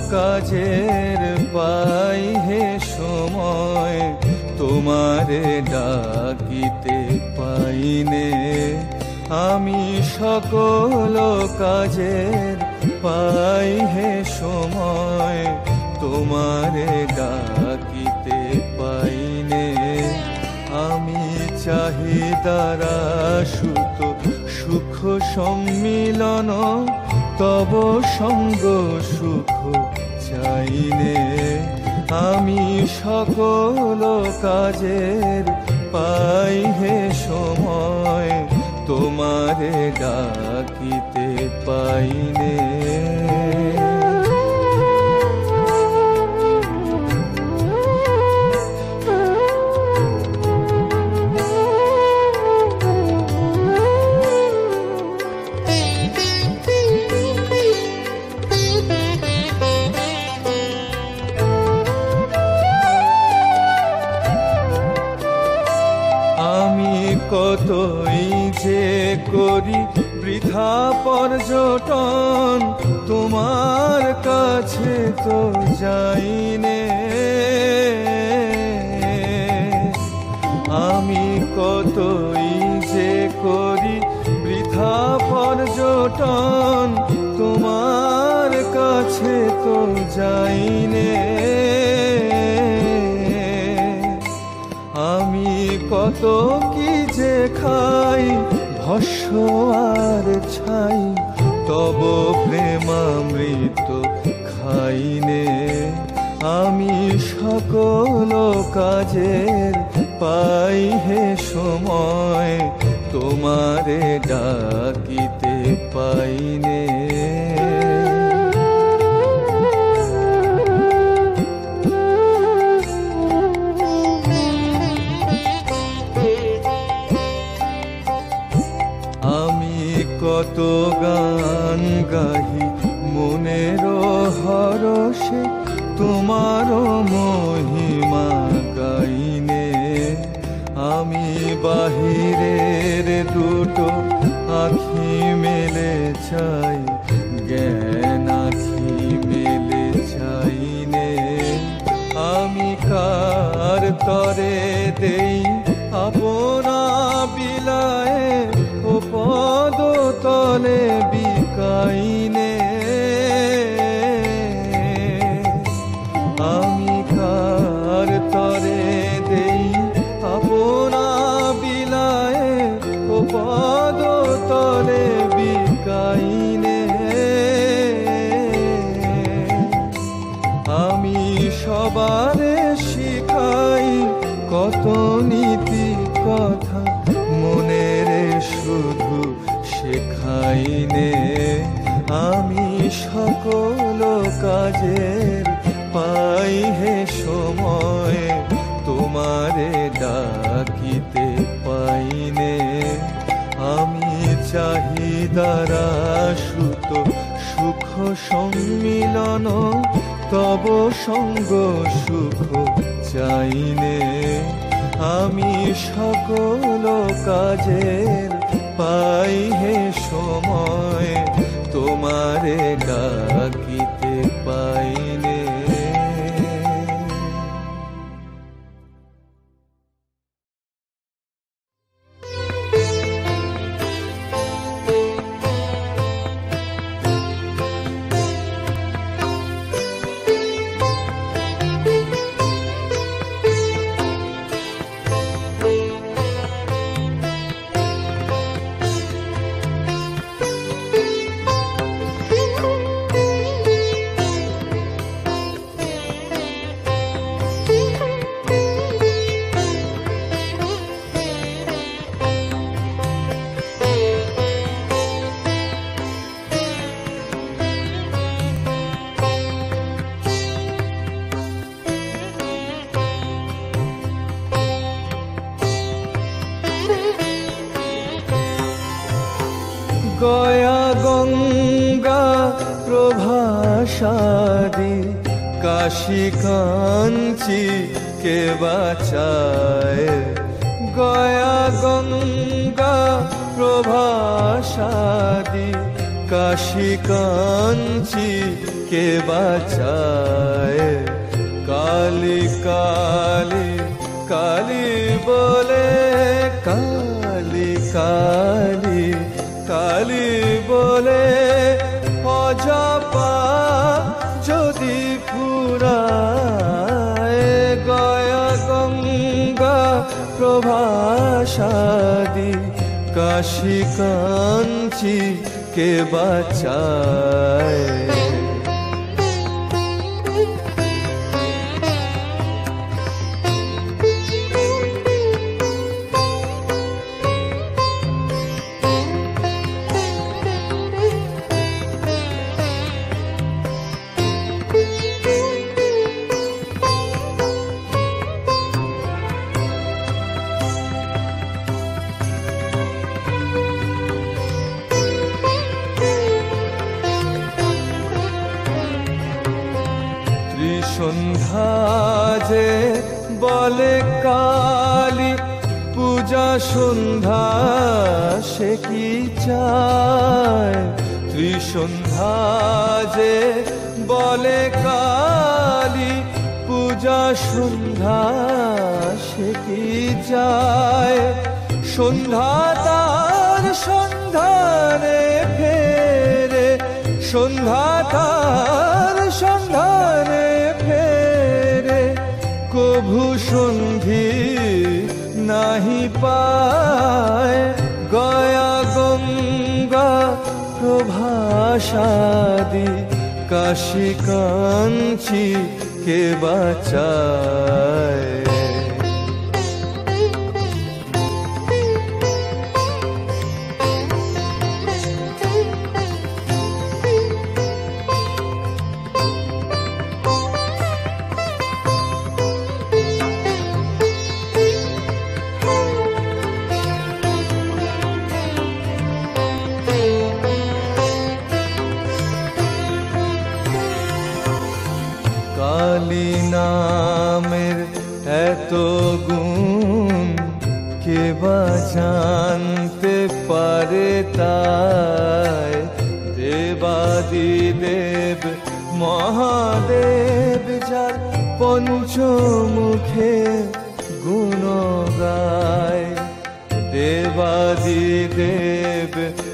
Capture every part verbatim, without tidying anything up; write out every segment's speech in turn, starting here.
কাজের পাই হে সময়, তোমারে ডাকিতে পাইনে। আমি সকল কাজের পাই হে সময়, তোমারে ডাকিতে পাইনে। আমি চাহিদারা সুত সুখ সম্মিলন, তব সঙ্গ সুখ চাইনে। আমি সকল কাজের পাই হে সময়, তোমারে ডাকিতে পাইনে। কতই যে করি বৃথা পর্যটন, তোমার কাছে তো যাইনে। আমি কতই যে করি বৃথা পর্যটন, তোমার কাছে তো যাইনে। আমি কত কি যে খাই ভস্য আর ছাই, তব প্রেমামৃত খাইনে। আমি সকল কাজের পাই হে সময়, তোমারে ডাকিতে পাইনে। কত গান গাহি মনের হরষে, তোমার মহিমা গাইনে। আমি বাহিরের দুটো আখি মেলে চাই, জ্ঞান আখি মেলে চাইনে। আমি কার তরে দেই আপনা বিলায়ে, ও পদ তলে বিকাইনে। আমি কার তরে দেই আপনা বিলায়ে, ও পদ তলে বিকাইনে। আমি সবারে শিখাই কত নীতি কথা, মনের শুধু শেখাইনে। আমি সকল কাজের পাই হে সময়, তোমারে ডাকিতে পাইনে। আমি চাহিদারা সুত সুখ সম্মিলন, তব সঙ্গ সুখ চাইনে। আমি সকল কাজের পাই হে সময়, তোমারে ডাকিতে পাইনে। গয়া গঙ্গা প্রভাসাদি, কাশী কাঞ্চি কে বাঁচায়। গয়া গঙ্গা প্রভাসাদি, কাশী কাঞ্চি কে বাঁচায়। কালি কালি কালি বলে, কালি কালি কালি বলে অজপা যদি ফুরায়। গয়া গঙ্গা প্রভাসাদি কাশী কাঞ্চি কে বাঁচায়। সন্ধ্যা যে বলে কালী পূজা সন্ধ্যা সে কি চায়। ত্রিসন্ধ্যা যে বলে কালী পূজা সন্ধ্যা সে কি চায়। সন্ধ্যা তার সন্ধানে ফেরে, সন্ধ্যা তার সন্ধানে ফেরে, কভু সন্ধি নাহি পায়। গয়া গঙ্গা প্রভাসাদি কাশী কাঞ্চি কে বাঁচায়। কালী নামের এত গুণ কে বা জানতে পারে তাই। দেবাদিদেব মহাদেব যার পঞ্চমুখে গুণ গায়। দেবাদিদেব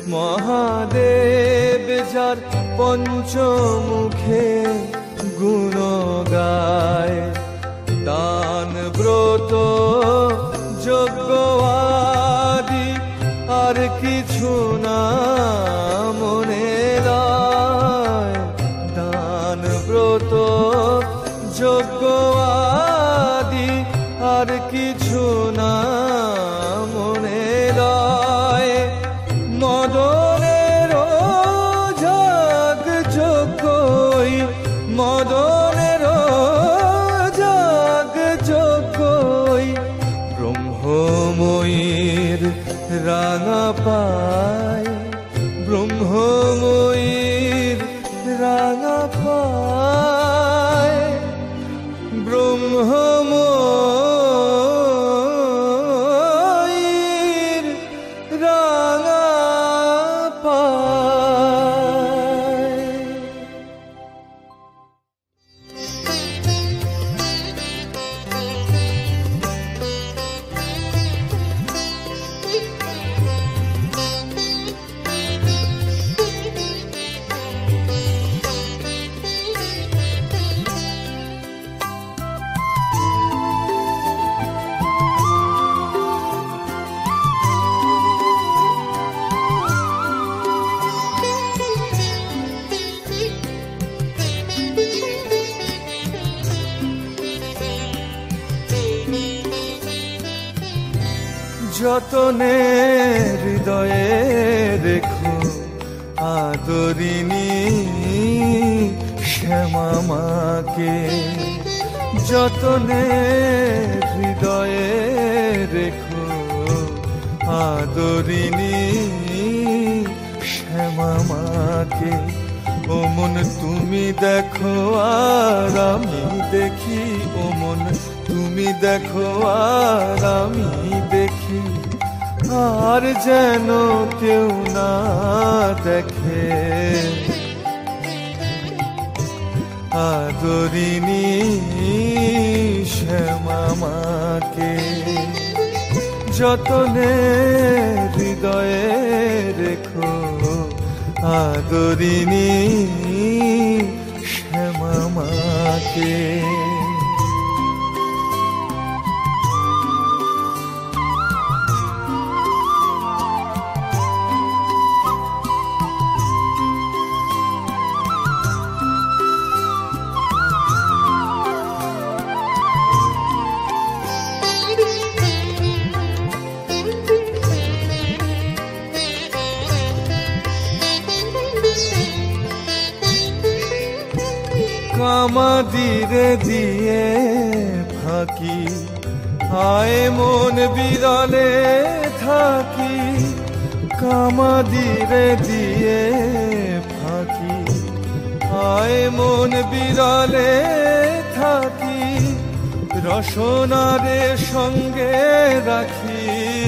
মহাদেব যার পঞ্চমুখে গুণ গায়। দান ব্রত যজ্ঞ আদি আর কিছু না মনে লয়। দান ব্রত যজ্ঞ আদি আর কিছু না মনে লয়। মদনের যাগ যজ্ঞই, মদনের যাগ যজ্ঞই, ব্রহ্মময়ীর রাঙা পায়। ব্রহ্মময়ীর রাঙা পায়। ব্রহ্মময়ীর রাঙা পায়। যতনে হৃদয়ে রেখো আদরিনী শ্যামা মাকে। যতনে হৃদয়ে রেখো আদরিনী শ্যামা মাকে। ও মন তুমি দেখো আর আমি দেখি, ও মন তুমি দেখো আর আমি দেখি, আর যেন কেউ না দেখে। আদরিনী শ্যামা মাকে যতনে হৃদয়ে রেখো আদরিনী শ্যামা মাকে। কামাদিরে দিয়ে ফাঁকি আয় মন বিরলে থাকি, কামাদিরে দিয়ে ফাঁকি আয় মন বিরলে থাকি, রসনারে সঙ্গে রাখি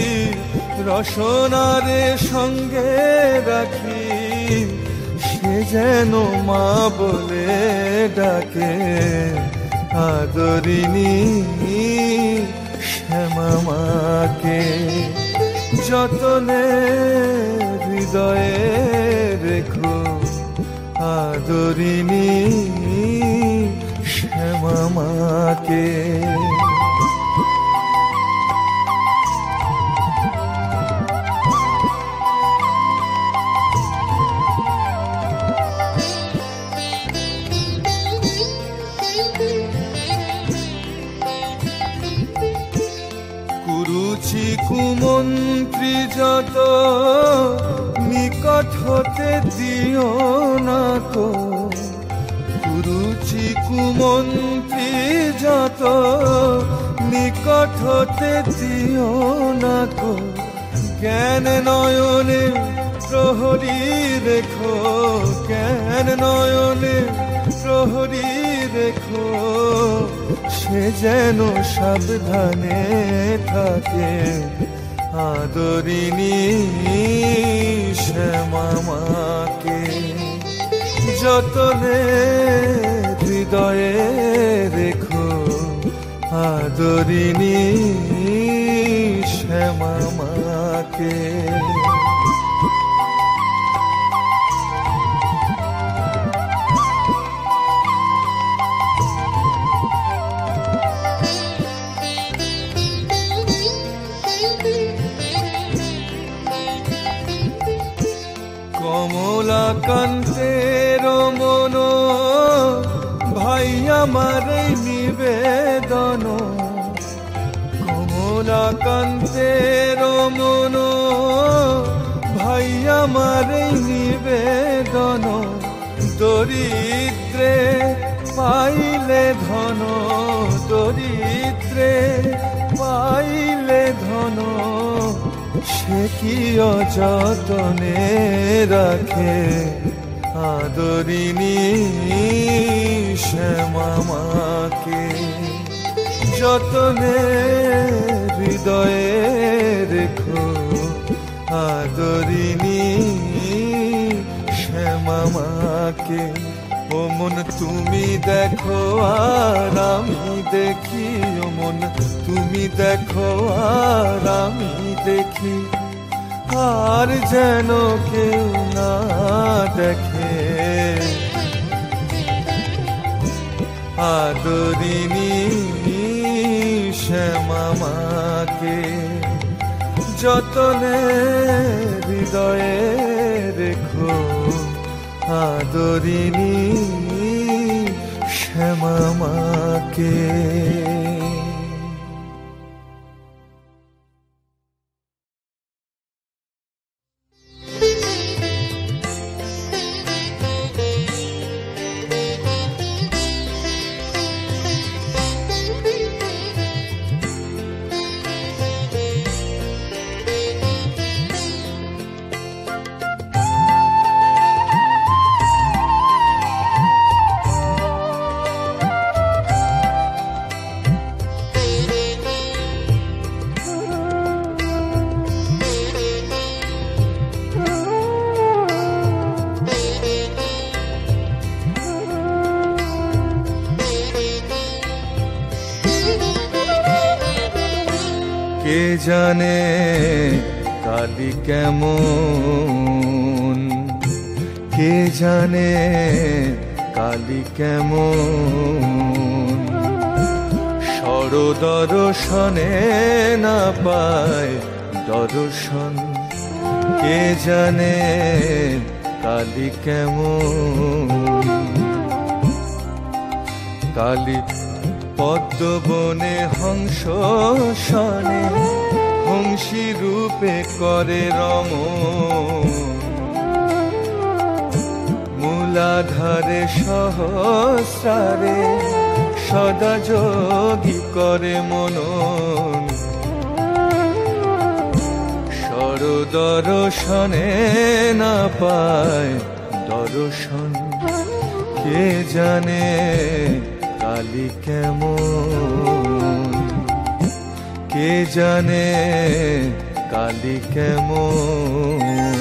রসনারে সঙ্গে রাখি, সে যেন মা বলে ডাকে আদরিনী শ্যামা মাকে যতনে হৃদয়ে রেখো আদরিনী শ্যামা মাকে। কুরুচি কুমন্ত্রী যত নিকট হতে দিও না কো, কুরুচি কুমন্ত্রী যত নিকট হতে দিও না কো, জ্ঞান নয়নে প্রহরী রেখো জ্ঞান নয়নে প্রহরী রেখো, সে যেন সাবধানে থাকে আদরিনী শ্যামা মাকে যতনে হৃদয়ে রেখো আদরিনী শ্যামা মাকে। কমলাকান্তের মন ভাই আমার নিবেদন, কমলাকান্তের মন ভাই আমার নিবেদন, দরিদ্রে পাইলে ধন দরিদ্রে পাইলে ধন, সে কি অযতনে রাখে আদরিনী শ্যামা মাকে যতনে হৃদয়ে রেখো আদরিনী শ্যামা মাকে। ও মন তুমি দেখো আর আমি দেখি, ও মন তুমি দেখো আর আমি দেখি, আর যেন কেউ না দেখে আদরিনী শ্যামা মাকে যতনে হৃদয়ে রেখো আদরিনী শ্যামা মাকে। কে জানে কালী কেমন, কে জানে কালী কেমন, সরদর্শনে না পায় দর্শন, কে জানে কালী কেমন। কালী পদ্মবনে হংস শনে হংসী রূপে করে রমণ, মূলাধারে সহস্রারে সদা যোগী করে মনন, সরদর্শনে না পায় দর্শন, কে জানে কালী কেমন, কে জানে কালী কেমন।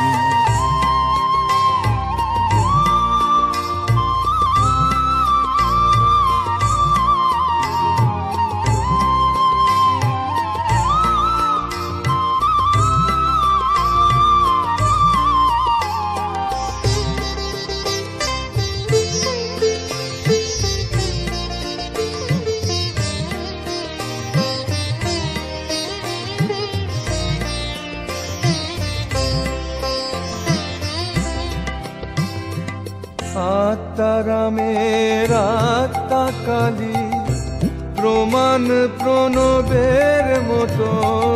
আত্মারামের আত্মা কালী প্রমাণ প্রণবের মতো,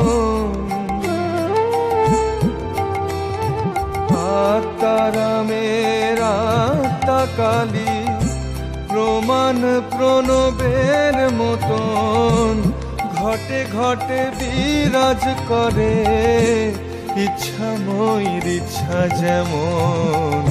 আত্মারামের আত্মা কালী প্রমাণ প্রণবের মতন, ঘটে ঘটে বিরাজ করে ইচ্ছাময়ীর ইচ্ছা যেমন,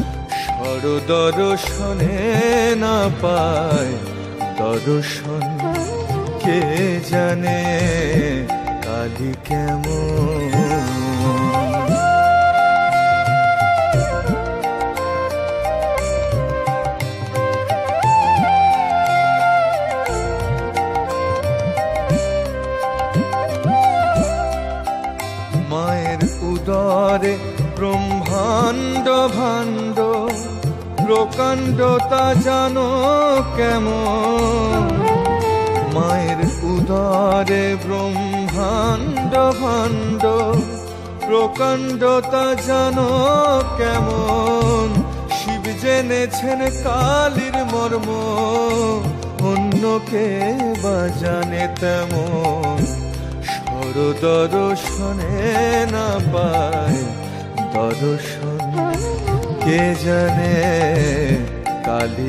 সরদর্শনে না পায় দর্শন, কে জানে কালী কেমন। মায়ের উদরে ব্রহ্মাণ্ড ভাণ্ড প্রকাণ্ডতা জানো কেমন, মায়ের উদরে ব্রহ্মাণ্ড ভাণ্ড প্রকাণ্ডতা জানো কেমন, শিব জেনেছেন কালীর মর্ম অন্যকে বা জানে তেমন, সরদর্শনে না পায় দর্শন, কে জানে কালী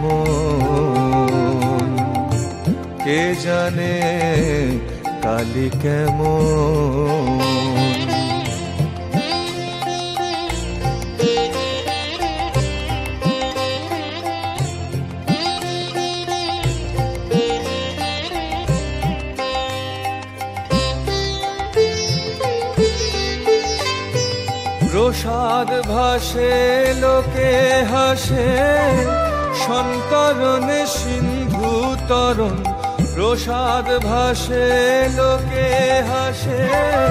কেমন, কে জানে কালী কেমন। প্রসাদ ভাসে লোকে হাসে সন্তরণে সিন্ধু তরণ, প্রসাদ ভাসে লোকে হাসে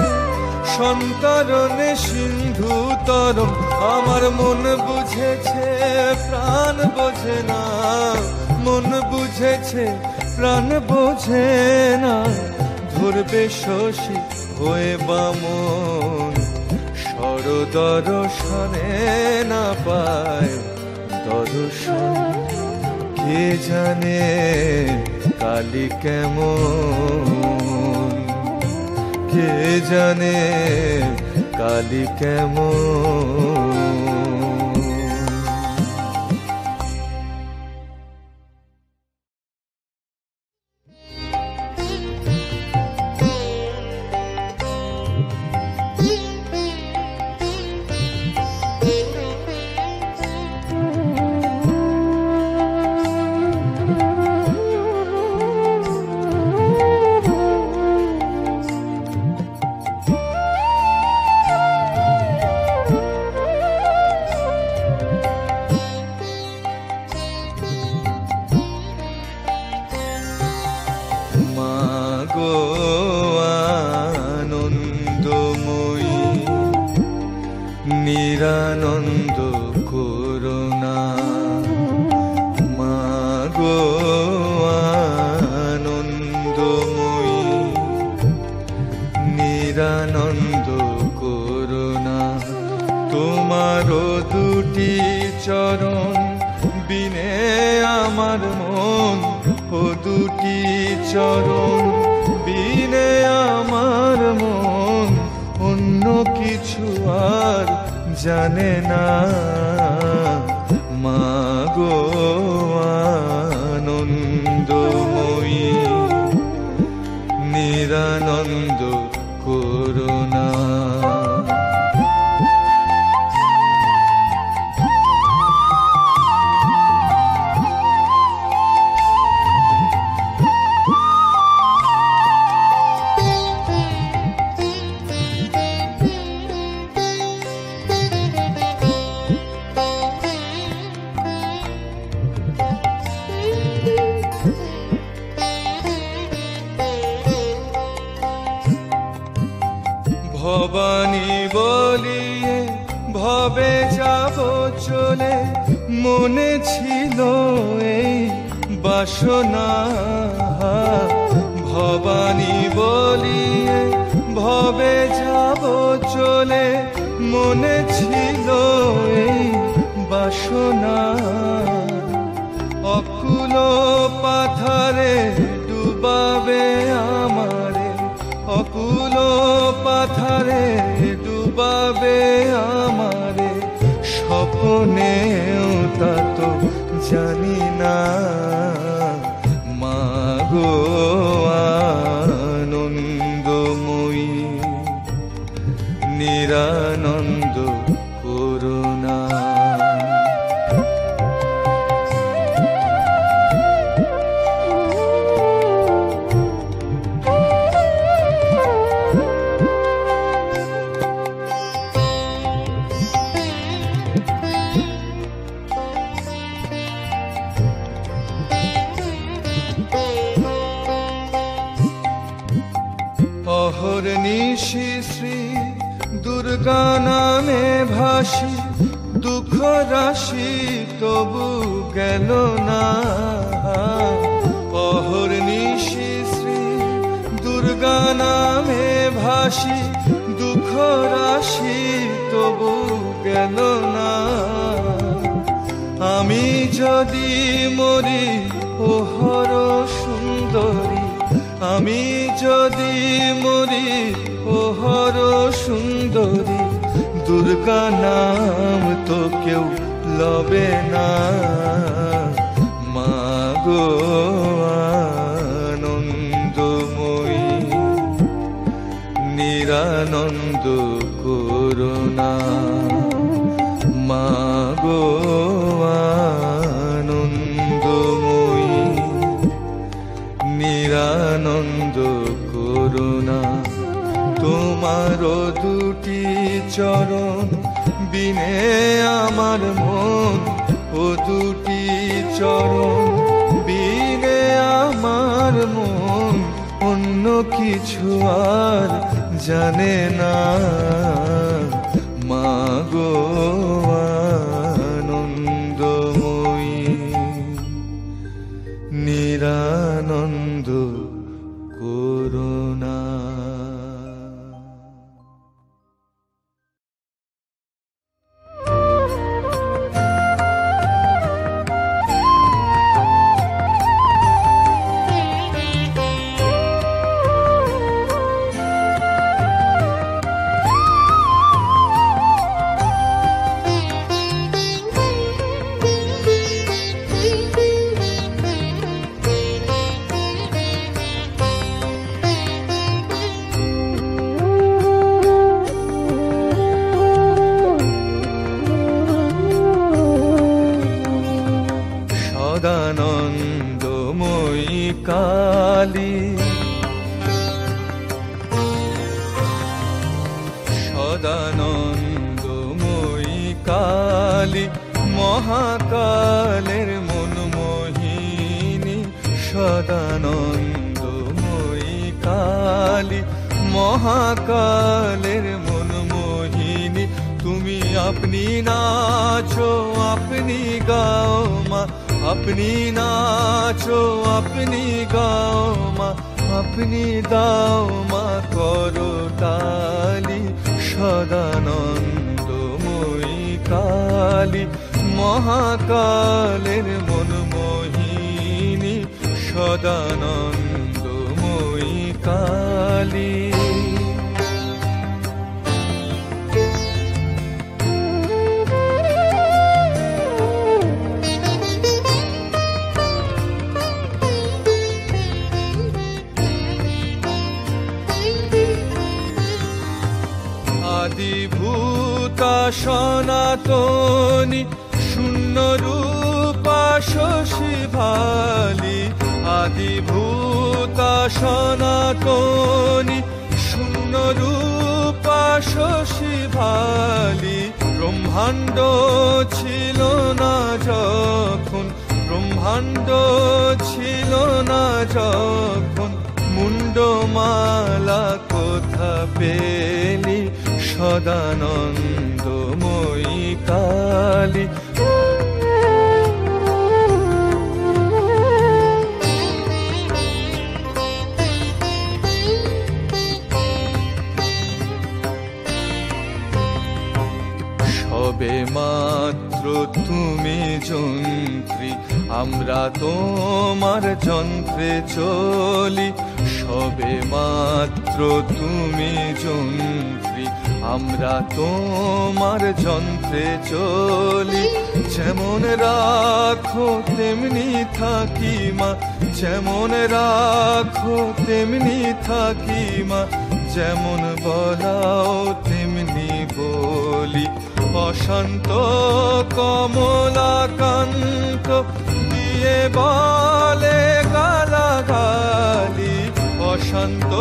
সন্তরণে সিন্ধু তরণ, আমার মন বুঝেছে প্রাণ বোঝে না, মন বুঝেছে প্রাণ বোঝে না, ধরবে শশী হয়ে বামন, সরদর্শনে না পায় দর্শন, কে জানে কালী কেমন, কে জানে কালী কেমন। আমার মন ও দুটি চরণ বিনে আমার মন অন্য কিছু আর জানে না। মাগো আনন্দময়ী নিরানন্দ করুণা। ভবানী বলিয়ে ভবে যাব চলে, মনে ছিল এই বাসনা। ভবানী বলিয়ে ভবে যাব চলে, মনে ছিল এই বাসনা। অকুল পাথারে ডুবাবে আমারে, অকুল পাথারে ডুবাবে আমারে, স্বপ্নেও তা তো জানি না। মাগো আনন্দময়ী নিরানন্দ করুণা। অহর্নিশি শ্রী দুর্গা নামে ভাসি, দুঃখ রাশি তবু গেল না। অহর্নিশি শ্রী দুর্গা নামে ভাসি, দুঃখ রাশি তবু গেল না। আমি যদি মরি ও হর সুন্দরী, আমি যদি মরি ও হর সুন্দরী, দুর্গা নাম তো কেউ লবে না। মাগো আনন্দময়ী নিরানন্দ করুণা। মাগো আনন্দময়ী নিরানন্দ করুণা। তোমার দুটি চরণ বিনে আমার মন ও দুটি চরণ বিনে আমার মন অন্য কিছু আর জানে না। মাগো আনন্দময়ী নিরানন্দ করুণা। সদানন্দময়ী কালী, সদানন্দময়ী কালী, মহাকালের মনমোহিনী। সদানন্দময়ী কালী, মহাকালের মনমোহিনী। তুমি আপনি নাচো আপনি গাও মা, আপনি নাচো আপনি গাও মা, আপনি দাও মা করো তালি। সদানন্দময়ী কালী, মহাকালের মনমোহিনী। সদানন্দময়ী কালী। আদিভূতা সনাতনী শূন্যরূপা শশী ভালি, আদিভূতা সনাতনী শূন্যরূপা শশী ভালি। ব্রহ্মাণ্ড ছিল না যখন, ব্রহ্মাণ্ড ছিল না যখন, মুন্ডমালা কোথা পেলি সদানন্দময়ী কালী। সবে মাত্র তুমি যন্ত্রী, আমরা তোমার যন্ত্রে চলি। সবে মাত্র তুমি যন্ত্রী, আমরা তোমার যন্ত্রে চলি। যেমন রাখো তেমনি থাকি মা, যেমন রাখো তেমনি থাকি মা, যেমন বলাও তেমনি বলি। অশান্ত কমলাকান্ত দিয়ে বলে গালাগালি, অশান্ত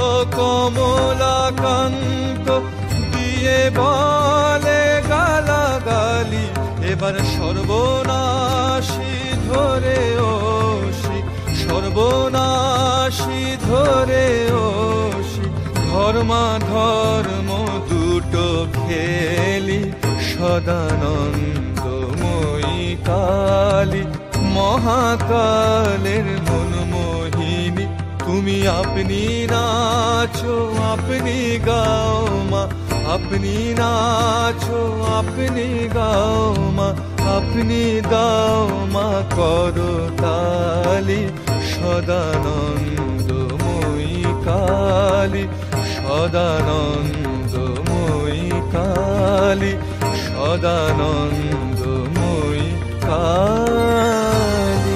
কমলাকান্ত দিয়ে বলে গালাগালি। এবার সর্বনাশী ধরে ওষি, সর্বনাশী ধরে ওষি, ধর্মা ধর্ম দুটো খেলি সদানন্দময়ী কালী। মহাকালের মনমোহিনী তুমি আপনি নাচো আপনি গাও মা, আপনি নাচো আপনি গাও মা, আপনি গাও মা করতালি সদানন্দময়ী কালী, সদানন্দময়ী কালী, সদানন্দময়ী কালী।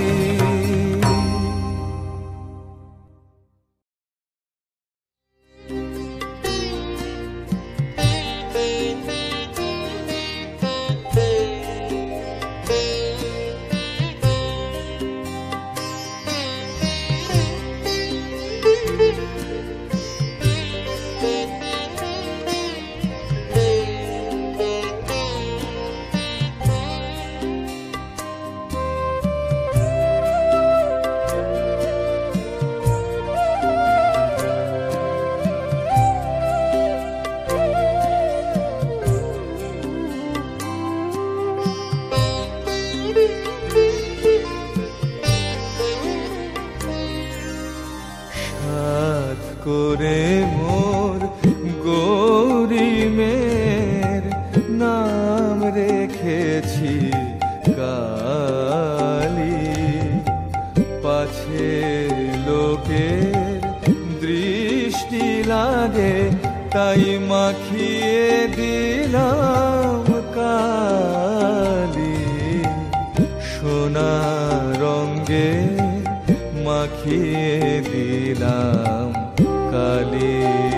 করে মোর গৌরী মের নাম রেখেছি কালী, পাছে লোকের দৃষ্টি লাগে তাই মাখিয়ে দিলাম কালী। সোনা রঙে মাখিয়ে দিলাম কালী,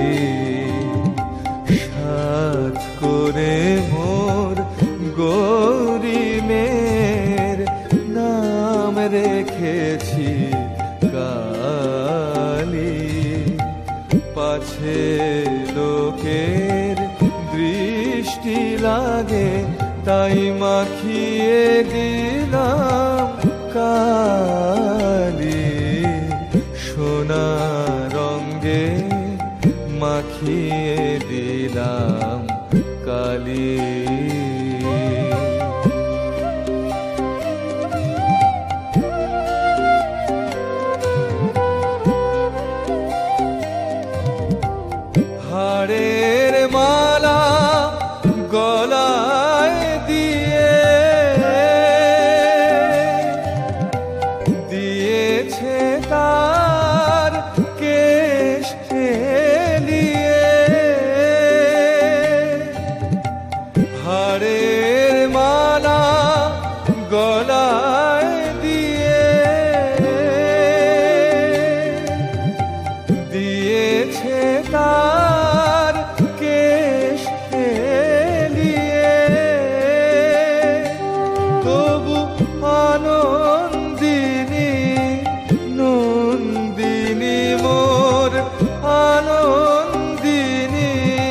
সাত করে মোর গৌরী মের নাম রেখেছি কালী, পাছে লোকের দৃষ্টি লাগে তাই মাখিয়ে দিলাম কালী। সোনা রঙে মাখিয়ে দিলাম কালী। হাড়ের মালা গলায় দিয়ে দিয়েছে তার কেশ হেলিয়ে, হাড়ের মালা গলায় দিয়ে দিয়েছে তার কেশ হেলিয়ে। তবু আনন্দিনী নন্দিনী মোর, আনন্দিনী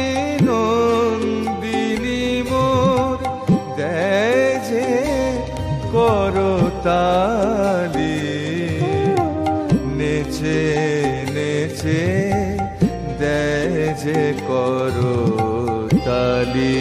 নন্দিনী মোর দেয় যে করতালি, নেচে নেচে দেয় যে করতালি।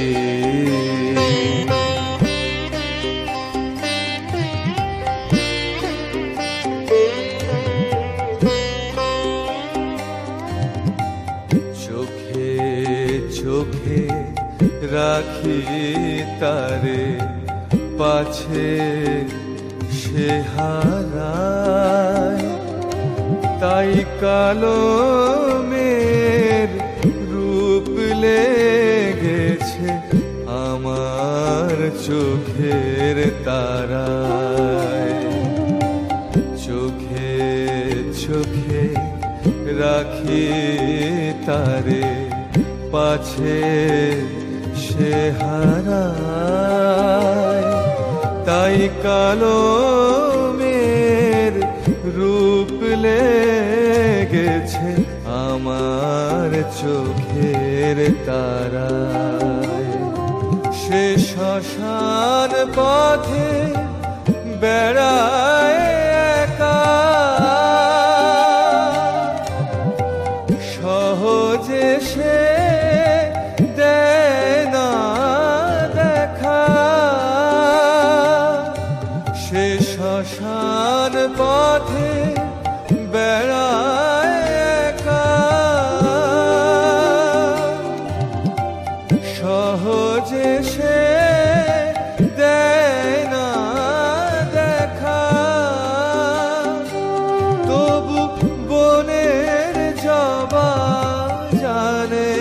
চোখে চোখে রাখি তারে, পাছে সে হারায়, তাই কালো মের রূপ লেগেছে আমার চোখের তারায়। চোখে চোখে রাখি তারে, পাছে সে হারায়, তাই কালো মের রূপ লেগেছে আমার চোখের তারায়। সে শ্মশান পথে বেড়ায় একা, সহজে সে দেয় না দেখা। সে শ্মশান পথে বেড়ায় একা, সহজে সে দেয় না দেখা। তবু বনের জবা জানে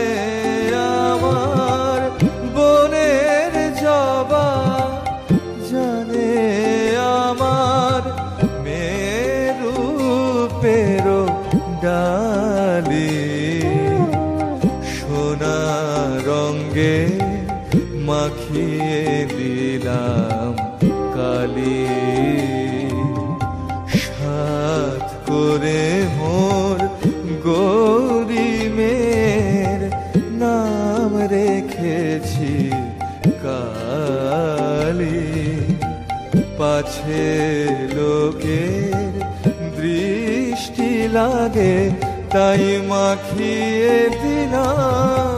আমার, বনের জবা জানে আমার, মেরু পেরো ডালি। সোনা রঙ্গে মাখিয়ে দিলাম কালি, সাত করে মোর গৌরী মের নাম রেখেছি কালি। পাছে লোকের দৃষ্টি লাগে, তাই মাখিয়ে দিলাম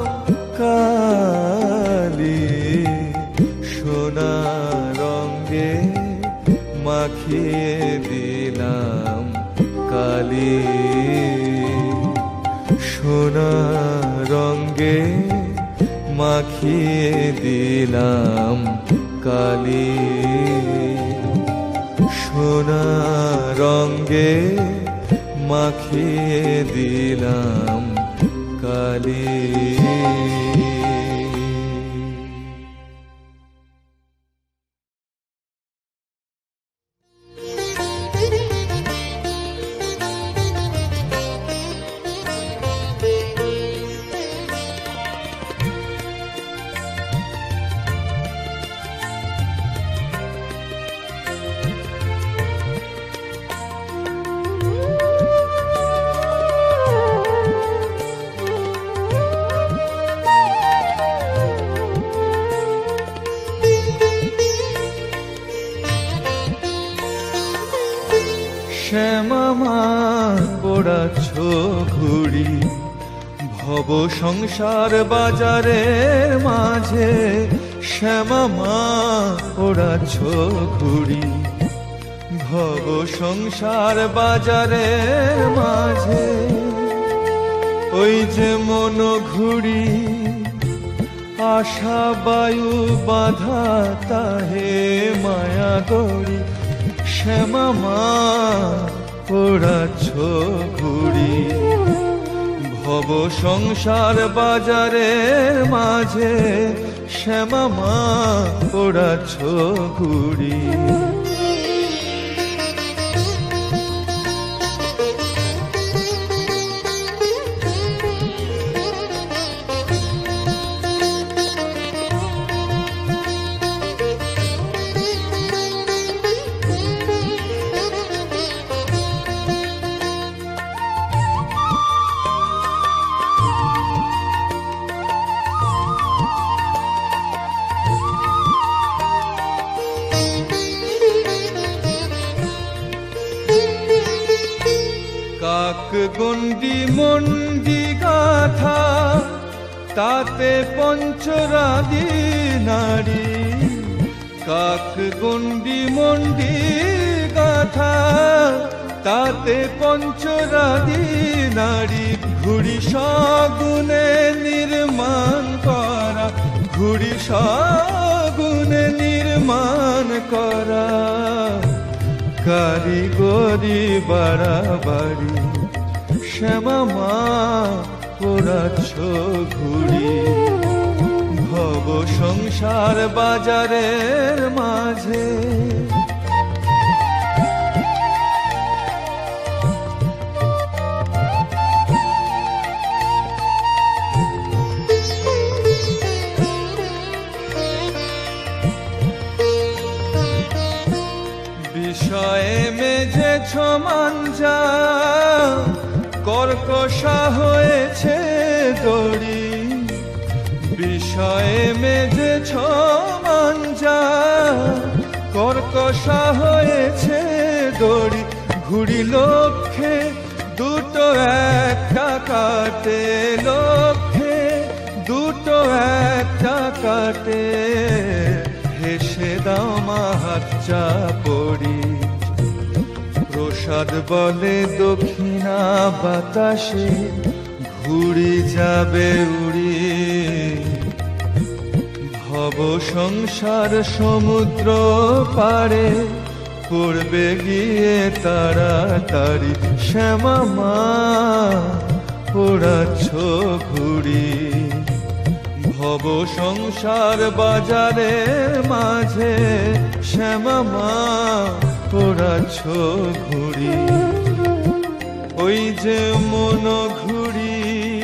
কালি। সোনা রঙ্গে মাখিয়ে দিলাম কালি, সোনা রঙ্গে মাখিয়ে দিলাম কালি। সোনা রঙ্গে মাখিয়ে দিলাম কালি। শ্যামা পোড়াচ্ছ ঘুড়ি ভব সংসার বাজারের মাঝে, শ্যামা পোড়াচ্ছ ঘুড়ি ভব সংসার বাজারের মাঝে। ওই যে মন ঘুড়ি আশা বায়ু বাধা তাহে মায়া গড়ি, শ্যামা পোড়াচ্ছ ঘুড়ি, ভব সংসার বাজারের মাঝে শ্যামা মা পোড়াচ্ছ ঘুড়ি। কাক গন্ডি মন্ডি গাথা তাতে পঞ্চরাদি নারী, কাক গন্ডি মন্ডি গাথা তাতে পঞ্চরাদি নারী, ঘুড়ি সগুনে নির্মাণ করা, ঘুড়ি সগুনে নির্মাণ করা, কারিগরি বাড়াবাড়ি শ্যামা মা পোড়াচ্ছ ঘুড়ি, ভব সংসার বাজারের মাঝে। বিষয়ে মেঝেছ মাঞ্জা, কর্কশা হয়েছে দড়ি, বিষয়ে মেঝেছ মাঞ্জা, কর্কশা হয়েছে দড়ি, ঘুড়ি লক্ষ্যে দুটো একটা কাটে, লক্ষ্যে দুটো একটা কাটে, হেসে দাও মা হাত চাপড়ি, প্রসাদ বলে দক্ষিণা বাতাসে ঘুড়ি যাবে উড়ি, ভব সংসার সমুদ্র পারে পড়বে গিয়ে তাড়াতাড়ি, শ্যামা মা পোড়াচ্ছ ঘুড়ি, ভব সংসার বাজারের মাঝে শ্যামা মা পোড়াচ্ছ ঘুড়ি। ওই যে মন ঘুড়ি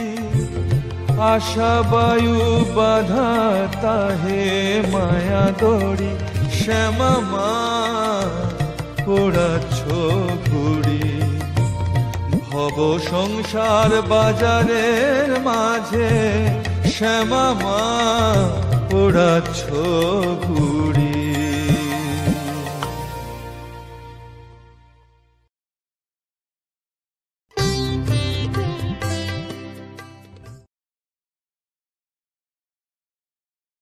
আশা বায়ু বাধা তাহে মায়া দড়ি, শ্যামা মা পোড়াচ্ছ ঘুড়ি, ভব সংসার বাজারের মাঝে শ্যামা মা পোড়াচ্ছ ঘুড়ি।